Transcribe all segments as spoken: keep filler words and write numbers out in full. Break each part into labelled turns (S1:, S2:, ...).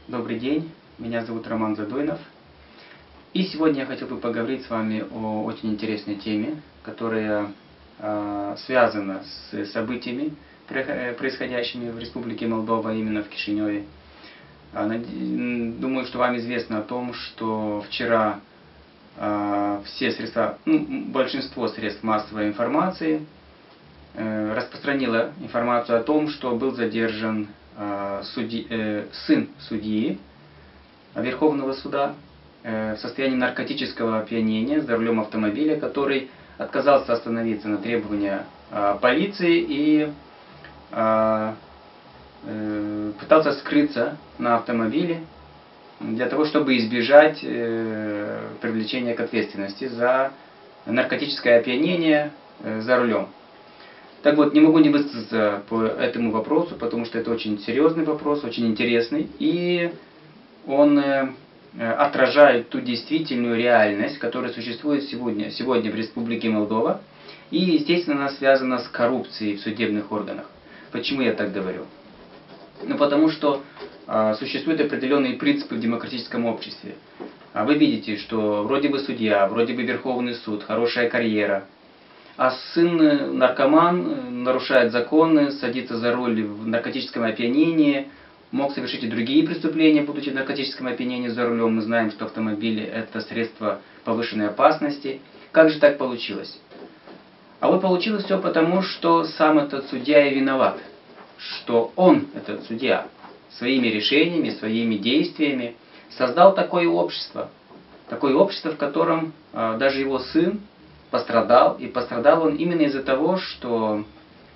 S1: Добрый день, меня зовут Роман Задойнов. И сегодня я хотел бы поговорить с вами о очень интересной теме, которая э, связана с событиями, происходящими в Республике Молдова, именно в Кишиневе. Думаю, что вам известно о том, что вчера э, все средства, ну, большинство средств массовой информации э, распространило информацию о том, что был задержан э, судьи, э, сын судьи Верховного суда в состоянии наркотического опьянения за рулем автомобиля, который отказался остановиться на требования э, полиции и э, э, пытался скрыться на автомобиле для того, чтобы избежать э, привлечения к ответственности за наркотическое опьянение э, за рулем. Так вот, не могу не высказаться по этому вопросу, потому что это очень серьезный вопрос, очень интересный, и он э, отражает ту действительную реальность, которая существует сегодня, сегодня в Республике Молдова, и, естественно, она связана с коррупцией в судебных органах. Почему я так говорю? Ну, потому что э, существуют определенные принципы в демократическом обществе. А вы видите, что вроде бы судья, вроде бы Верховный суд, хорошая карьера, а сын наркоман нарушает законы, садится за руль в наркотическом опьянении, мог совершить и другие преступления, будучи в наркотическом опьянении за рулем. Мы знаем, что автомобили – это средство повышенной опасности. Как же так получилось? А вот получилось все потому, что сам этот судья и виноват. Что он, этот судья, своими решениями, своими действиями создал такое общество. Такое общество, в котором э, даже его сын пострадал. И пострадал он именно из-за того, что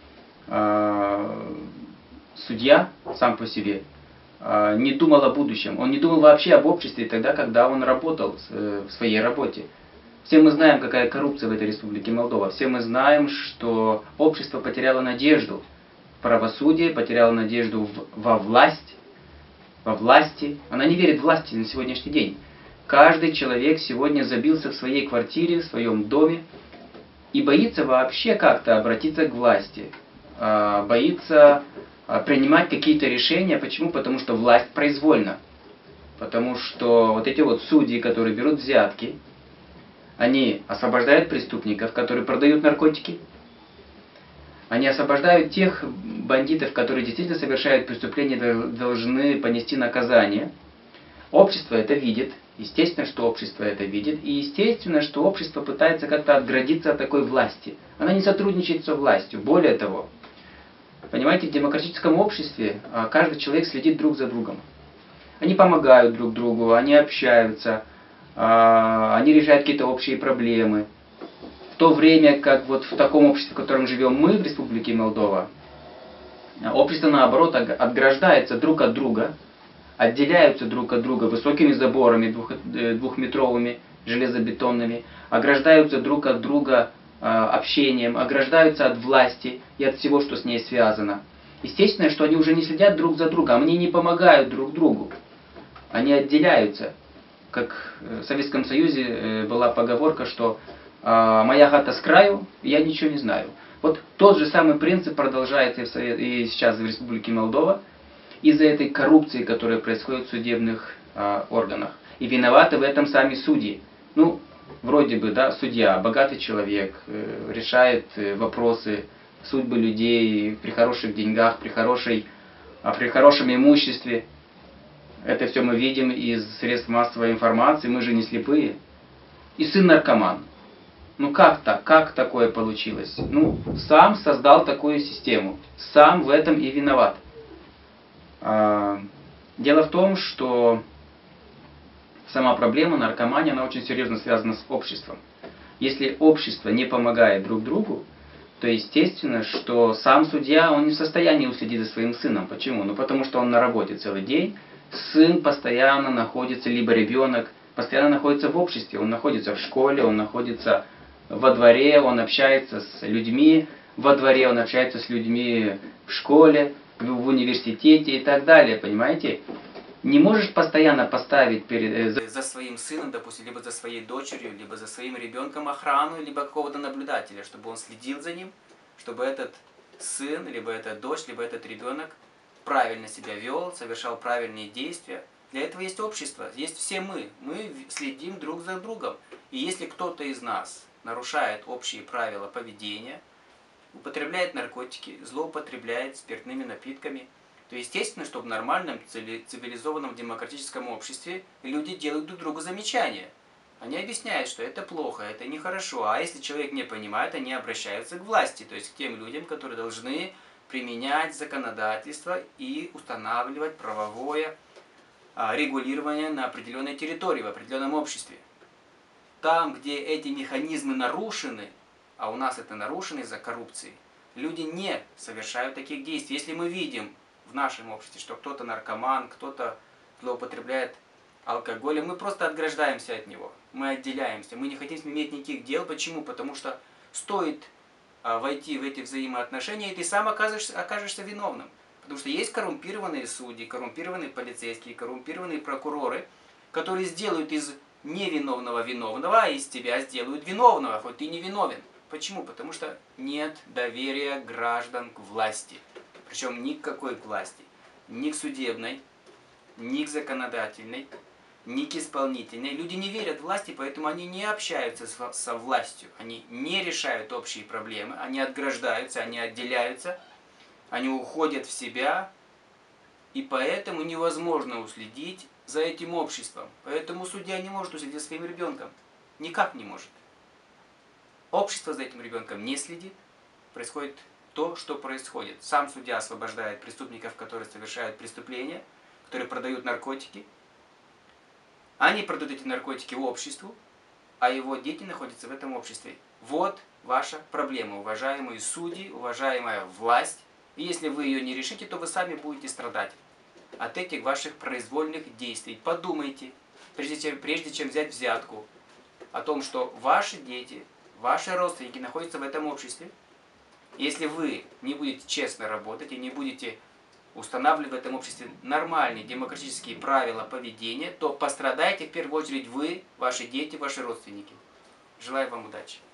S1: э, судья сам по себе э, не думал о будущем. Он не думал вообще об обществе тогда, когда он работал э, в своей работе. Все мы знаем, какая коррупция в этой Республике Молдова. Все мы знаем, что общество потеряло надежду в правосудие, потеряло надежду в, во власть, во власти. Она не верит в власти на сегодняшний день. Каждый человек сегодня забился в своей квартире, в своем доме и боится вообще как-то обратиться к власти. Боится принимать какие-то решения. Почему? Потому что власть произвольна. Потому что вот эти вот судьи, которые берут взятки, они освобождают преступников, которые продают наркотики. Они освобождают тех бандитов, которые действительно совершают преступления, должны понести наказание. Общество это видит. Естественно, что общество это видит. И естественно, что общество пытается как-то отгородиться от такой власти. Она не сотрудничает со властью. Более того, понимаете, в демократическом обществе каждый человек следит друг за другом. Они помогают друг другу, они общаются, они решают какие-то общие проблемы. В то время как вот в таком обществе, в котором живем мы, в Республике Молдова, общество наоборот отграждается друг от друга, отделяются друг от друга высокими заборами двух, двухметровыми, железобетонными, ограждаются друг от друга э, общением, ограждаются от власти и от всего, что с ней связано. Естественно, что они уже не следят друг за другом, они не помогают друг другу, они отделяются. Как в Советском Союзе э, была поговорка, что э, «моя хата с краю, я ничего не знаю». Вот тот же самый принцип продолжается и, в Совет... и сейчас в Республике Молдова, из-за этой коррупции, которая происходит в судебных э, органах. И виноваты в этом сами судьи. Ну, вроде бы, да, судья, богатый человек, э, решает э, вопросы, судьбы людей при хороших деньгах, при, хорошей, а при хорошем имуществе. Это все мы видим из средств массовой информации, мы же не слепые. И сын наркоман. Ну как так? Как такое получилось? Ну, сам создал такую систему. Сам в этом и виноват. Дело в том, что сама проблема наркомании, она очень серьезно связана с обществом. Если общество не помогает друг другу, то естественно, что сам судья, он не в состоянии уследить за своим сыном. Почему? Ну потому что он на работе целый день, сын постоянно находится, либо ребенок постоянно находится в обществе, он находится в школе, он находится во дворе, он общается с людьми во дворе, он общается с людьми в школе, в университете и так далее, понимаете? Не можешь постоянно поставить перед, за, за своим сыном, допустим, либо за своей дочерью, либо за своим ребенком охрану, либо какого-то наблюдателя, чтобы он следил за ним, чтобы этот сын, либо эта дочь, либо этот ребенок правильно себя вел, совершал правильные действия. Для этого есть общество, есть все мы. Мы следим друг за другом. И если кто-то из нас нарушает общие правила поведения, употребляет наркотики, злоупотребляет спиртными напитками, то естественно, что в нормальном, цивилизованном, демократическом обществе люди делают друг другу замечания. Они объясняют, что это плохо, это нехорошо. А если человек не понимает, они обращаются к власти, то есть к тем людям, которые должны применять законодательство и устанавливать правовое регулирование на определенной территории, в определенном обществе. Там, где эти механизмы нарушены, а у нас это нарушено из-за коррупции, люди не совершают таких действий. Если мы видим в нашем обществе, что кто-то наркоман, кто-то злоупотребляет алкоголем, мы просто отграждаемся от него, мы отделяемся, мы не хотим с ним иметь никаких дел. Почему? Потому что стоит а, войти в эти взаимоотношения, и ты сам окажешься, окажешься виновным. Потому что есть коррумпированные судьи, коррумпированные полицейские, коррумпированные прокуроры, которые сделают из невиновного виновного, а из тебя сделают виновного, хоть ты не виновен. Почему? Потому что нет доверия граждан к власти. Причем ни к какой власти. Ни к судебной, ни к законодательной, ни к исполнительной. Люди не верят власти, поэтому они не общаются со, со властью. Они не решают общие проблемы, они отграждаются, они отделяются, они уходят в себя. И поэтому невозможно уследить за этим обществом. Поэтому судья не может уследить за своим ребенком. Никак не может. Общество за этим ребенком не следит. Происходит то, что происходит. Сам судья освобождает преступников, которые совершают преступления, которые продают наркотики. Они продают эти наркотики обществу, а его дети находятся в этом обществе. Вот ваша проблема, уважаемые судьи, уважаемая власть. И если вы ее не решите, то вы сами будете страдать от этих ваших произвольных действий. Подумайте, прежде чем, прежде чем взять взятку, о том, что ваши дети, ваши родственники находятся в этом обществе. Если вы не будете честно работать и не будете устанавливать в этом обществе нормальные демократические правила поведения, то пострадаете в первую очередь вы, ваши дети, ваши родственники. Желаю вам удачи.